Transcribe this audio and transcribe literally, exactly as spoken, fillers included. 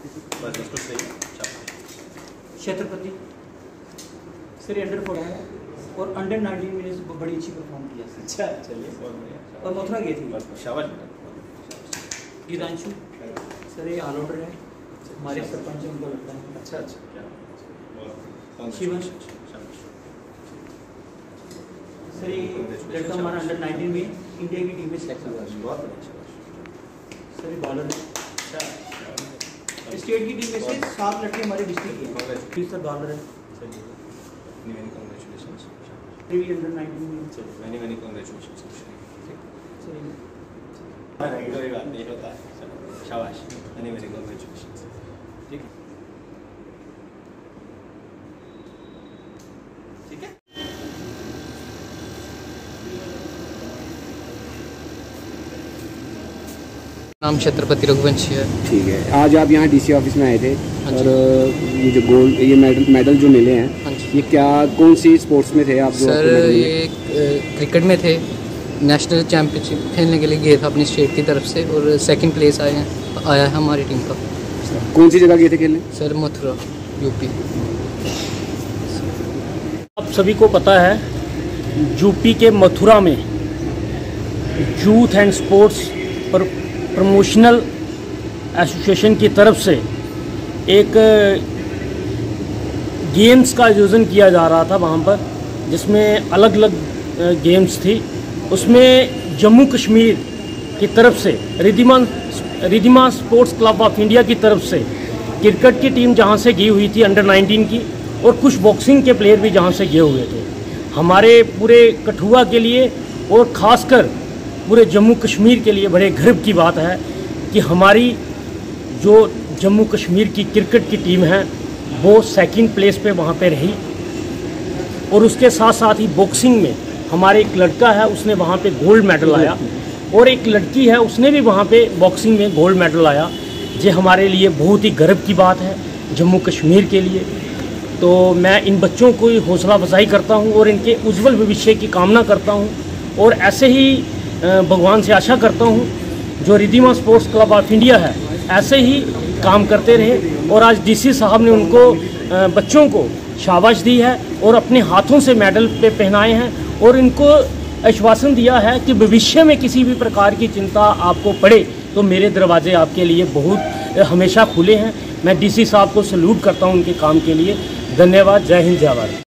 बस इसको सही है। छत्रपति सर अंडर फोर्टीन है और अंडर नाइनटीन में बड़ी अच्छी परफॉर्म किया। अच्छा चलिए बहुत बढ़िया। और मथुरा गई थी। शाबाश। गीतांशु सर ये ऑल आउटर है, हमारे सरपंच उनको लगता है। अच्छा अच्छा क्या शिवन सर ये लड़का हमारा अंडर नाइनटीन में इंडिया की टीम में सेलेक्ट हुआ है। बहुत बढ़िया। सर ये बॉलर है। स्टेट की टीम में से सात लड़के हमारे डिस्ट्रिक्ट के हैं। सर बॉलर है। Many congratulations. अंडर नाइनटीन में Many many congratulations. सर कोई बात नहीं होता है। शाबाश। Many many congratulations. ठीक है। ठीक है। नाम छत्रपति रघुवंशी है। ठीक है। आज आप यहाँ डीसी ऑफिस में आए थे और ये जो गोल्ड ये मेडल मेडल जो मिले हैं ये क्या कौन सी स्पोर्ट्स में थे आप? जो सर ये क्रिकेट में थे। नेशनल चैम्पियनशिप खेलने के लिए गए थे अपनी स्टेट की तरफ से और सेकंड प्लेस आए हैं आया है हमारी टीम का। कौन सी जगह गए थे खेलने? Sir Mathura UP. आप सभी को पता है यूपी के मथुरा में यूथ एंड स्पोर्ट्स पर प्रमोशनल एसोसिएशन की तरफ से एक गेम्स का आयोजन किया जा रहा था वहाँ पर, जिसमें अलग अलग गेम्स थी। उसमें जम्मू कश्मीर की तरफ से Riddhima Riddhima sports club of India की तरफ से क्रिकेट की टीम जहाँ से गई हुई थी अंडर नाइनटीन की, और कुछ बॉक्सिंग के प्लेयर भी जहाँ से गए हुए थे। हमारे पूरे कठुआ के लिए और ख़ासकर पूरे जम्मू कश्मीर के लिए बड़े गर्व की बात है कि हमारी जो जम्मू कश्मीर की क्रिकेट की टीम है वो सेकंड प्लेस पे वहाँ पे रही। और उसके साथ साथ ही बॉक्सिंग में हमारे एक लड़का है उसने वहाँ पे गोल्ड मेडल लाया, और एक लड़की है उसने भी वहाँ पे बॉक्सिंग में गोल्ड मेडल लाया। ये हमारे लिए बहुत ही गर्व की बात है जम्मू कश्मीर के लिए। तो मैं इन बच्चों को हौसला अफजाई करता हूँ और इनके उज्जवल भविष्य की कामना करता हूँ, और ऐसे ही भगवान से आशा करता हूँ जो Riddhima sports club of India है ऐसे ही काम करते रहे। और आज डीसी साहब ने उनको बच्चों को शाबाश दी है और अपने हाथों से मेडल पे पहनाए हैं, और इनको आश्वासन दिया है कि भविष्य में किसी भी प्रकार की चिंता आपको पड़े तो मेरे दरवाजे आपके लिए बहुत हमेशा खुले हैं। मैं डीसी साहब को सैल्यूट करता हूँ उनके काम के लिए। धन्यवाद। जय हिंद जय भारत।